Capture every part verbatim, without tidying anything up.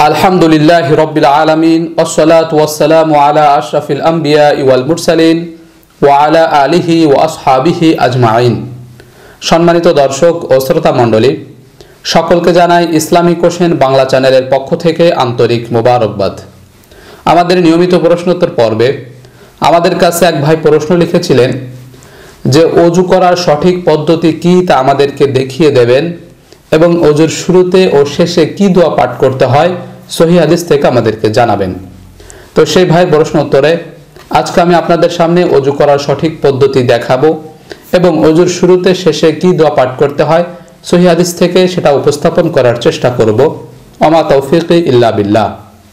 আলহামদুলিল্লাহি রাব্বিল আলামিন ওয়াসসালাতু ওয়াসসালামু আলা আশরাফিল আমবিয়া ওয়াল মুরসালিন ওয়া আলা আলিহি ওয়া আসহাবিহি আজমাইন। সম্মানিত দর্শক ও শ্রোতা মণ্ডলী, সকলকে জানাই ইসলামিক কোশ্চেন বাংলা চ্যানেলের পক্ষ থেকে আন্তরিক মোবারকবাদ। আমাদের নিয়মিত প্রশ্নোত্তর পর্বে আমাদের কাছে এক ভাই প্রশ্ন লিখেছিলেন যে ওযু করার সঠিক পদ্ধতি কি তা আমাদেরকে দেখিয়ে দেবেন এবং ওযুর শুরুতে ও শেষে কি দোয়া পাঠ করতে হয় সহিহ হাদিস থেকে আমাদেরকে জানাবেন। তো সেই ভাইয়ের প্রশ্ন উত্তরে আজকে আমি আপনাদের সামনে ওযু করার সঠিক পদ্ধতি দেখাবো এবং ওযুর শুরুতে শেষে কি দোয়া পাঠ করতে হয় সহিহ হাদিস থেকে সেটা উপস্থাপন করার চেষ্টা করব। ওমা তৌফিকি ইল্লা বিল্লাহ।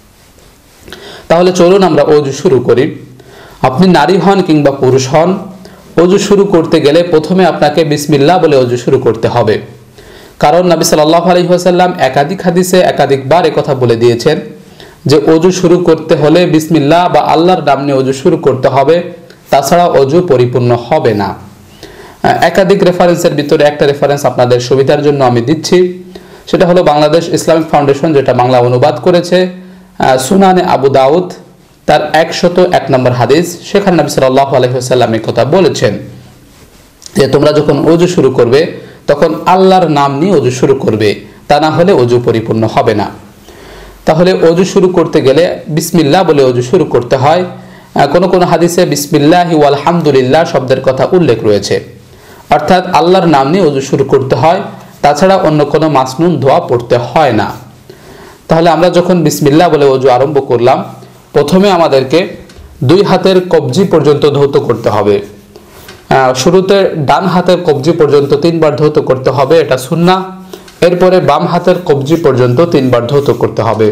তাহলে চলুন আমরা ওযু শুরু করি। আপনি নারী হন কিংবা পুরুষ হন, ওযু শুরু করতে গেলে প্রথমে আপনাকে বিসমিল্লাহ বলে ওযু শুরু করতে হবে। কারণ নবী সাল্লাল্লাহু আলাইহি ওয়াসাল্লাম একাধিক হাদিসে একাধিকবার এই কথা বলে দিয়েছেন যে ওযু শুরু করতে হলে বিসমিল্লাহ বা আল্লাহর নাম নিয়ে ওযু শুরু করতে হবে, তাছাড়া ওযু পরিপূর্ণ হবে না। একাধিক রেফারেন্সের ভিতরে একটা রেফারেন্স আপনাদের সুবিধার জন্য আমি দিচ্ছি, সেটা হলো বাংলাদেশ ইসলামিক ফাউন্ডেশন যেটা বাংলা অনুবাদ করেছে সুনানে আবু দাউদ, তার একশত এক নম্বর হাদিস। সেখানে নবী সাল্লাল্লাহু আলাইহি ওয়াসাল্লাম এই কথা বলেছেন যে তোমরা যখন ওযু শুরু করবে তখন আল্লাহর নাম নিয়ে ওযু শুরু করবে, তা না হলে ওযু পরিপূর্ণ হবে না। তাহলে ওযু শুরু করতে গেলে বিসমিল্লাহ বলে ওযু শুরু করতে হয়। কোন কোন হাদিসে বিসমিল্লাহি ওয়াল হামদুলিল্লাহ শব্দের কথা উল্লেখ রয়েছে, অর্থাৎ আল্লাহর নাম নিয়ে ওযু শুরু করতে হয়, তাছাড়া অন্য কোনো মাসনুন দোয়া পড়তে হয় না। তাহলে আমরা যখন বিসমিল্লাহ বলে ওযু আরম্ভ করলাম, প্রথমে আমাদেরকে দুই হাতের কবজি পর্যন্ত ধৌত করতে হবে। শুরুতে ডান হাতের কবজি পর্যন্ত তিনবার ধৌত করতে হবে, এটা সুন্নাহ। এরপরে বাম হাতের কবজি পর্যন্ত তিনবার ধৌত করতে হবে।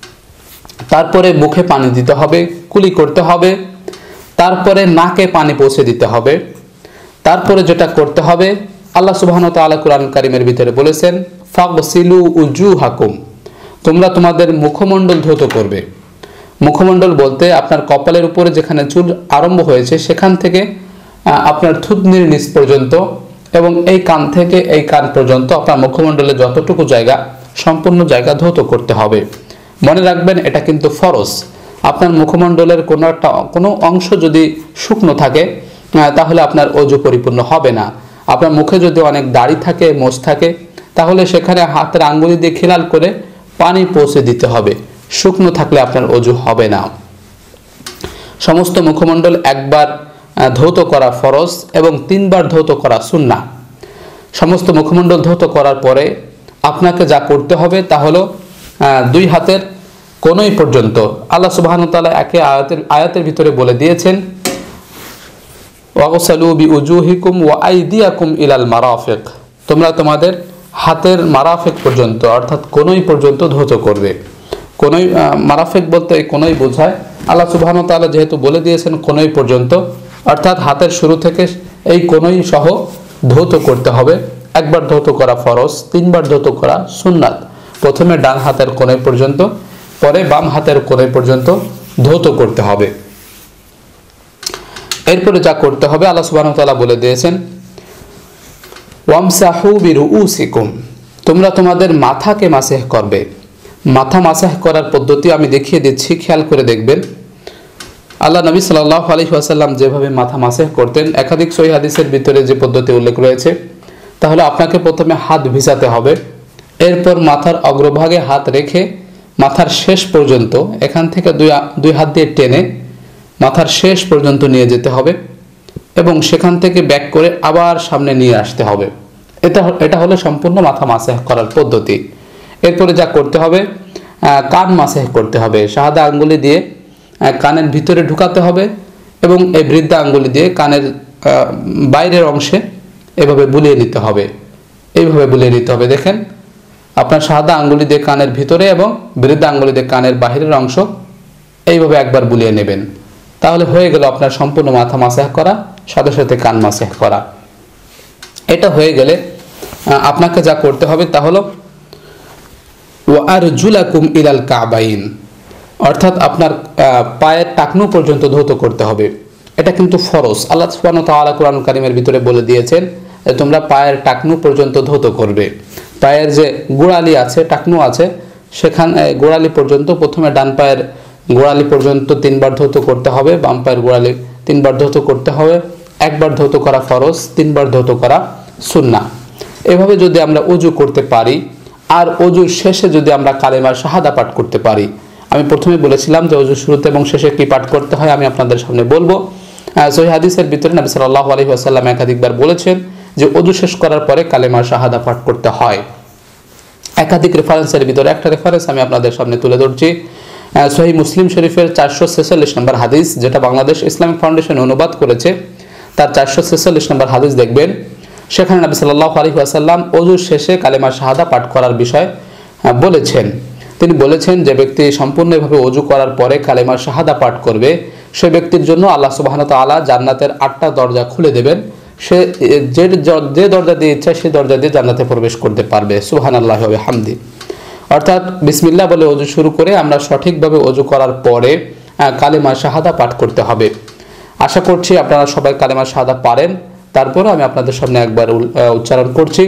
তারপরে মুখে পানি দিতে হবে, কুলি করতে হবে। তারপরে নাকে পানি পৌঁছে দিতে হবে। তারপরে যেটা করতে হবে, আল্লাহ সুবহানাহু ওয়া তাআলা কুরআন কারীমের ভিতরে বলেছেন ফাগসিলু উজুহাকুম, তোমরা তোমাদের মুখমণ্ডল ধৌত করবে। মুখমণ্ডল বলতে আপনার কপালের উপরে যেখানে চুল আরম্ভ হয়েছে সেখান থেকে আপনার থুতনির নিচ পর্যন্ত এবং এই কান থেকে এই কান পর্যন্ত আপনার মুখমণ্ডলে যতটুকু জায়গা সম্পূর্ণ জায়গা ধৌত করতে হবে। মনে রাখবেন এটা কিন্তু ফরজ। আপনার মুখমণ্ডলের কোনো একটা কোনো অংশ যদি শুকনো থাকে তাহলে আপনার ওযু পরিপূর্ণ হবে না। আপনার মুখে যদি অনেক দাড়ি থাকে, মোছ থাকে, তাহলে সেখানে হাতের আঙ্গুলি দিয়ে খেলাল করে পানি পৌঁছে দিতে হবে। শুকনো থাকলে আপনার ওযু হবে না। সমস্ত মুখমণ্ডল একবার ধৌত করা ফরজ এবং তিনবার ধৌত করা সুন্নাহ। সমস্ত মুখমণ্ডল ধৌত করার পরে আপনাকে যা করতে হবে তা হলো দুই হাতের কোনই পর্যন্ত, আল্লাহ সুবহানাহু ওয়া তাআলা একে আয়াতের আয়াতের ভিতরে বলে দিয়েছেন ওয়াগসালু বিউজুহিকুম ওয়া আইদিয়াকুম ইলাল মারাফিক, তোমরা তোমাদের হাতের মারাফিক পর্যন্ত অর্থাৎ কোনই পর্যন্ত ধৌত করবে। কোনই মারাফিক বলতে কোনই বোঝায়, আল্লাহ সুবহানাহু ওয়া তাআলা যেহেতু বলে দিয়েছেন কোনই পর্যন্ত, অর্থাৎ হাতের শুরু থেকে এই কোনই সহ ধৌত করতে হবে। একবার ধৌত করা ফরজ, তিনবার ধৌত করা সুন্নাত। প্রথমে ডান হাতের কোণে পর্যন্ত, পরে বাম হাতের কোণে পর্যন্ত ধৌত করতে হবে। এরপরে যা করতে হবে আল্লাহ সুবহানাহু ওয়া তাআলা বলে দিয়েছেন ওয়ামসাহু বিরুউসিকুম, তোমরা তোমাদের মাথাকে মাসেহ করবে। মাথা মাসেহ করার পদ্ধতি আমি দেখিয়ে দিচ্ছি, খেয়াল করে দেখবেন। আল্লাহ নবী সাল্লাল্লাহু আলাইহি ওয়াসাল্লাম যেভাবে মাথা মাসেহ করতেন একাধিক সহিহ হাদিসের ভিতরে যে পদ্ধতি উল্লেখ রয়েছে, তাহলে আপনাকে প্রথমে হাত ভিজাতে হবে। এরপর মাথার অগ্রভাগে হাত রেখে মাথার শেষ পর্যন্ত এখান থেকে দুই দুই হাত দিয়ে টেনে মাথার শেষ পর্যন্ত নিয়ে যেতে হবে এবং সেখান থেকে ব্যাক করে আবার সামনে নিয়ে আসতে হবে। এটা এটা হলো সম্পূর্ণ মাথা মাসেহ করার পদ্ধতি। এরপরে যা করতে হবে, কান মাসেহ করতে হবে। শাহাদা আঙ্গুলি দিয়ে কানের ভিতরে ঢুকাতে হবে এবং এই বৃদ্ধা আঙ্গুলি দিয়ে কানের বাইরের অংশে এভাবে বুলিয়ে নিতে হবে। এইভাবে বুলিয়ে নিতে হবে। দেখেন, আপনার শাহাদা আঙ্গুলি দিয়ে কানের ভিতরে এবং বৃদ্ধা আঙ্গুলি দিয়ে কানের বাহিরের অংশ এইভাবে একবার বুলিয়ে নেবেন। তাহলে হয়ে গেল আপনার সম্পূর্ণ মাথা মাসেহ করা, সাথে সাথে কান মাসেহ করা। এটা হয়ে গেলে আপনাকে যা করতে হবে তা হলো ওয়া আরজুলাকুম ইলাল কাবাইন, অর্থাৎ আপনার পায়ের টাকনু পর্যন্ত ধৌত করতে হবে। এটা কিন্তু ফরজ। আল্লাহ সুবহানাহু ওয়া তাআলা কুরআন কারীমের ভিতরে বলে দিয়েছেন তোমরা পায়ের টাকনু পর্যন্ত ধৌত করবে। পায়ের যে গোড়ালি আছে, টাকনু আছে, সেখানে গোড়ালি পর্যন্ত প্রথমে ডান পায়ের গোড়ালি পর্যন্ত তিনবার ধৌত করতে হবে, বাম পায়ের গোড়ালি তিনবার ধৌত করতে হবে। একবার ধৌত করা ফরজ, তিনবার ধৌত করা সুন্নাহ। এভাবে যদি আমরা ওযু করতে পারি আর ওযুর শেষে যদি আমরা কালেমা শাহাদা পাঠ করতে পারি, আমি প্রথমে বলেছিলাম যে ওযুর শুরুতে এবং শেষে কি পাঠ করতে হয় আমি আপনাদের সামনে বলবো। সহিহ হাদিসের ভিতরে নবী সাল্লাল্লাহু আলাইহি ওয়াসাল্লাম একাধিকবার বলেছেন যে ওযু শেষ করার পরে কালেমা শাহাদা পাঠ করতে হয়। একাধিক রেফারেন্সের ভিতরে একটা রেফারেন্স আমি আপনাদের সামনে তুলে ধরছি। সহিহ মুসলিম শরীফের চারশো ছেচল্লিশ নম্বর হাদিস, যেটা বাংলাদেশ ইসলামিক ফাউন্ডেশন অনুবাদ করেছে, তার চারশো ছেচল্লিশ নম্বর হাদিস দেখবেন। সেখানে নবী সাল্লাল্লাহু আলাইহি ওয়াসাল্লাম ওযুর শেষে কালেমা শাহাদা পাঠ করার বিষয় বলেছেন। তিনি বলেছেন যে ব্যক্তি সম্পূর্ণভাবে ওযু করার পরে কালেমা শাহাদা পাঠ করবে সে ব্যক্তির জন্য আল্লাহ সুবহানাহু ওয়া তাআলা জান্নাতের আটটা দরজা খুলে দেবেন। সে যে যে দরজা দিয়ে ইচ্ছা সেই দরজা দিয়ে জান্নাতে প্রবেশ করতে পারবে। সুবহানাল্লাহি ওয়া বিহামদি। অর্থাৎ বিসমিল্লাহ বলে ওযু শুরু করে আমরা সঠিকভাবে ওযু করার পরে কালেমা শাহাদা পাঠ করতে হবে। আশা করছি আপনারা সবাই কালেমা শাহাদা পারেন। তারপরে আমি আপনাদের সামনে একবার উচ্চারণ করছি।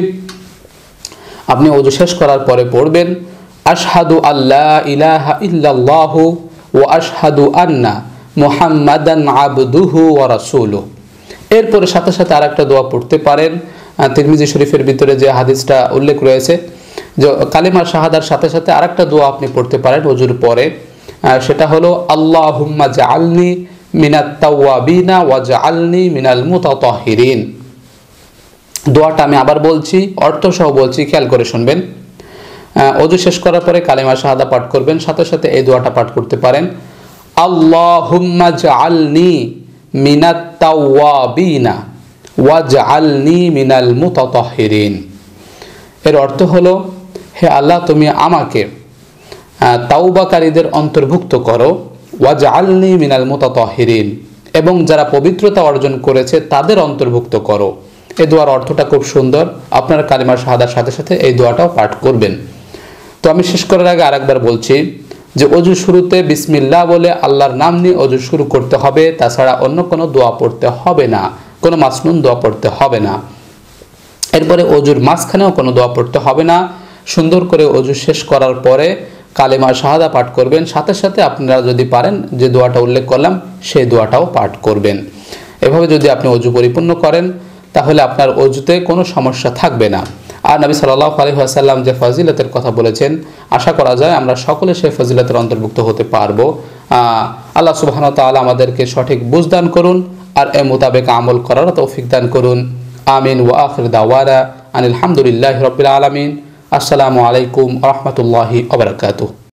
আপনি ওযু শেষ করার পরে পড়বেন আশহাদু আল্লা ইলাহা ইল্লাল্লাহু ওয়া আশহাদু আন্না মুহাম্মাদান আবদুহু ওয়া রাসূলুহু। এরপরে সাথে সাথে আরেকটা দোয়া পড়তে পারেন। তিরমিজি শরীফের ভিতরে যে হাদিসটা উল্লেখ রয়েছে যে কালেমা শাহাদার সাথে সাথে আরেকটা দোয়া আপনি পড়তে পারেন ওযুর পরে, সেটা হলো আল্লাহুম্মা জাআলনি মিনাত তাওয়াবিনা ওয়া জাআলনি মিনাল মুতাতাহহিরিন। দোয়াটা আমি আবার বলছি, অর্থ সহ বলছি, খেয়াল করে শুনবেন। ওযু শেষ করার পরে কালেমা শাহাদা পাঠ করবেন, সাথে সাথে এই দোয়াটা পাঠ করতে পারেন আল্লাহুম্মা জাআলনি মিনাত তাওয়াবিনা ওয়া জাআলনি মিনাল মুতাতাহহিরিন। এর অর্থ হলো, হে আল্লাহ তুমি আমাকে তাওবাকারীদের অন্তর্ভুক্ত করো, ওয়া জাআলনি মিনাল মুতাতাহহিরিন, এবং যারা পবিত্রতা অর্জন করেছে তাদের অন্তর্ভুক্ত করো। এই দোয়ার অর্থটা খুব সুন্দর। আপনারা কালেমা শাহাদার সাথে সাথে এই দোয়াটাও পাঠ করবেন। তো আমি শেষ করার আগে আরেকবার বলছি যে ওযু শুরুতে বিসমিল্লাহ বলে আল্লাহর নাম নিয়ে ওযু শুরু করতে হবে, তাছাড়া অন্য কোনো দোয়া পড়তে হবে না, কোনো মাসনুন দোয়া পড়তে হবে না। এরপরে ওযুর মাঝখানেও কোনো দোয়া পড়তে হবে না। সুন্দর করে ওযু শেষ করার পরে কালেমা শাহাদা পাঠ করবেন, সাথে সাথে আপনারা যদি পারেন যে দোয়াটা উল্লেখ করলাম সেই দোয়াটাও পাঠ করবেন। এভাবে যদি আপনি ওযু পরিপূর্ণ করেন তাহলে আপনার ওযুতে কোনো সমস্যা থাকবে না। আর নবী সাল্লাল্লাহু আলাইহি ওয়াসাল্লাম যে ফজিলতের কথা বলেছেন, আশা করা যায় আমরা সকলে সেই ফজিলতের অন্তর্ভুক্ত হতে পারবো। আল্লাহ সুবহানাহু ওয়া তাআলা আমাদেরকে সঠিক বুঝ দান করুন আর এ মোতাবেক আমল করার তৌফিক দান করুন। আমিন। ওয়া আখির দাওয়ানা আনিল হামদুলিল্লাহি রাব্বিল আলামিন। আসসালামু আলাইকুম ওয়া রাহমাতুল্লাহি ওয়া বারাকাতুহু।